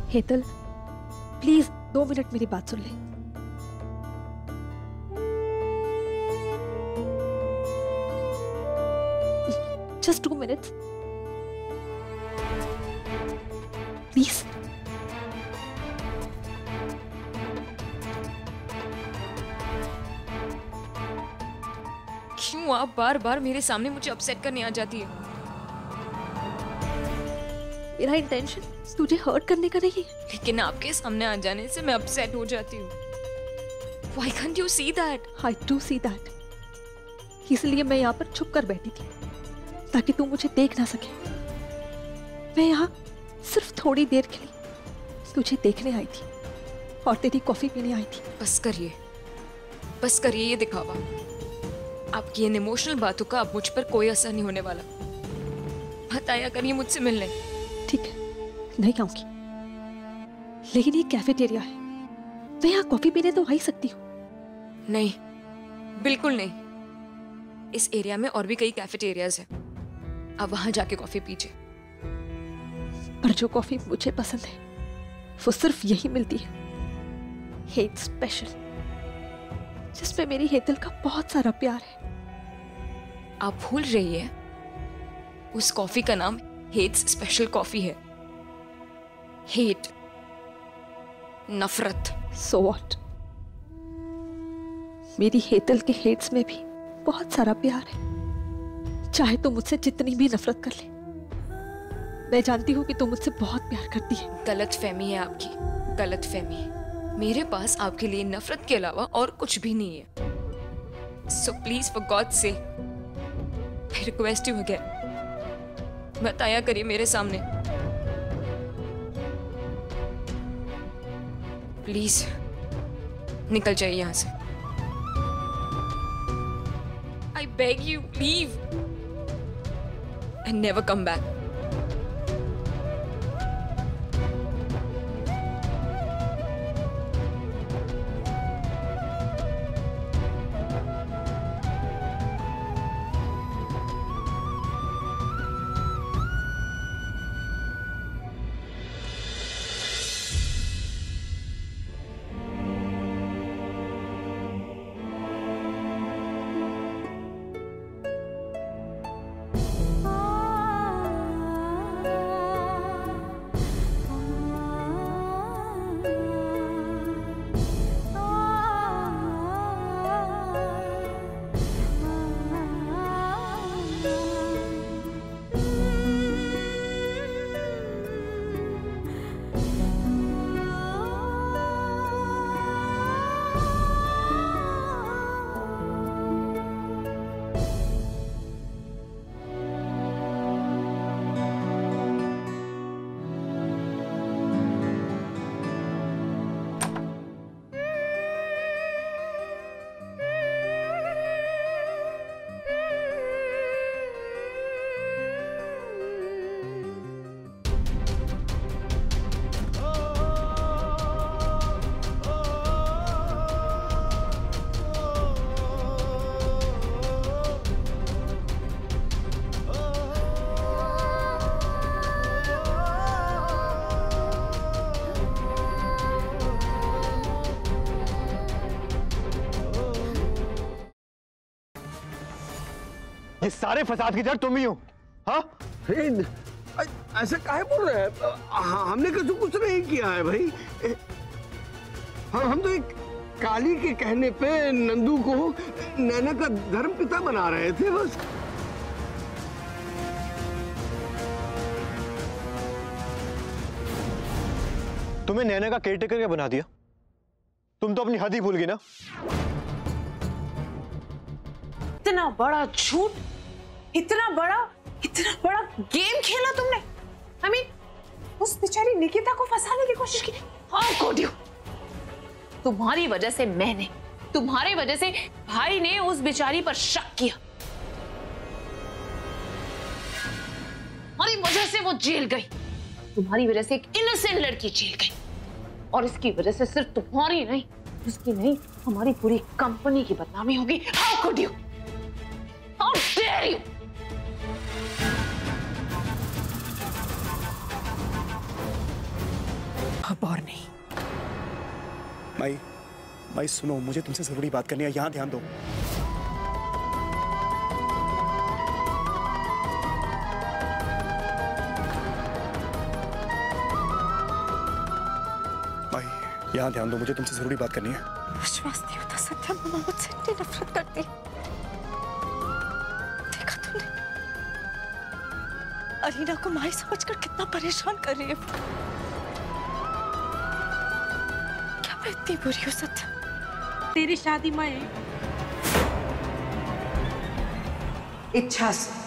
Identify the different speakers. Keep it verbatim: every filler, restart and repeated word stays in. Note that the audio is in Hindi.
Speaker 1: हेतल, प्लीज दो मिनट मेरी बात सुन ले। Just two minutes please.
Speaker 2: क्यों आप बार बार मेरे सामने मुझे अपसेट करने आ जाती है?
Speaker 1: मेरा इंटेंशन तुझे हर्ट करने का नहीं है,
Speaker 2: लेकिन आपके सामने आ जाने से मैं अपसेट हो जाती हूँ। Why can't you see that?
Speaker 1: I do see that. इसलिए मैं यहाँ पर छुप कर बैठी थी ताकि तू मुझे देख ना सके। मैं यहाँ सिर्फ थोड़ी देर के लिए तुझे देखने आई थी और तेरी कॉफी पीने आई थी।
Speaker 2: बस करिए, बस करिए ये दिखावा। आपकी इन इमोशनल बातों का अब मुझ पर कोई असर नहीं होने वाला। बताया करिए मुझसे मिलने।
Speaker 1: ठीक है, नहीं आऊंगी, लेकिन ये कैफेटेरिया है, मैं यहाँ कॉफी पीने तो आ ही सकती हूँ।
Speaker 2: नहीं, बिल्कुल नहीं। इस एरिया में और भी कई कैफेटेरियाज हैं, आप वहां जाके कॉफी पीजिए।
Speaker 1: पर जो कॉफी मुझे पसंद है वो सिर्फ यही मिलती है, हेट स्पेशल, जिसमें मेरी हेतल का बहुत सारा प्यार है।
Speaker 2: आप भूल रही है, उस कॉफी का नाम हेट्स स्पेशल कॉफी है। हेट, नफरत।
Speaker 1: So what? मेरी हेतल के हेट्स में भी बहुत सारा प्यार है। चाहे तुम मुझसे जितनी भी नफरत कर ले, मैं जानती हूँ कि तुम मुझसे बहुत प्यार करती है।
Speaker 2: गलत फहमी है आपकी, गलत फहमी। मेरे पास आपके लिए नफरत के अलावा और कुछ भी नहीं है। सो प्लीज फॉर गॉड से आई रिक्वेस्ट यू अगेन, बताया करिए मेरे सामने प्लीज। निकल जाइए यहां से। I beg you, leave and never come back.
Speaker 3: ये सारे फसाद की जड़ तुम ही हो। हाँ,
Speaker 4: ऐसा काहे बोल रहे हैं? हमने कुछ कुछ नहीं किया है भाई। हम हम तो एक काली के कहने पे नंदू को नैना का धर्म पिता बना रहे थे बस।
Speaker 3: तुम्हें नैना का केयरटेकर क्या बना दिया? तुम तो अपनी हद ही भूल गई ना।
Speaker 5: इतना बड़ा झूठ, इतना बड़ा इतना बड़ा गेम खेला तुमने। आई मीन, उस बेचारी निकिता को फंसाने की कोशिश की। How could you? तुम्हारी वजह से मैंने, तुम्हारी वजह से भाई ने उस बेचारी पर शक किया। तुम्हारी वजह से वो जेल गई, तुम्हारी वजह से एक इनोसेंट लड़की जेल गई, और इसकी वजह से सिर्फ तुम्हारी नहीं, उसकी नहीं, हमारी पूरी कंपनी की बदनामी होगी। How could you? How dare you? अब और नहीं।
Speaker 6: माई, माई सुनो, मुझे तुमसे जरूरी बात करनी है, यहाँ ध्यान दो। माई, यहाँ ध्यान दो, मुझे तुमसे जरूरी बात करनी है।
Speaker 1: विश्वास नहीं होता सत्या, मम्मा मुझसे इतनी नफरत करती है। देखा तुमने अरीना को माई समझकर कितना परेशान कर रही है। क्या मैं इतनी बुरी हूँ सत्या?
Speaker 5: तेरी शादी में इच्छा से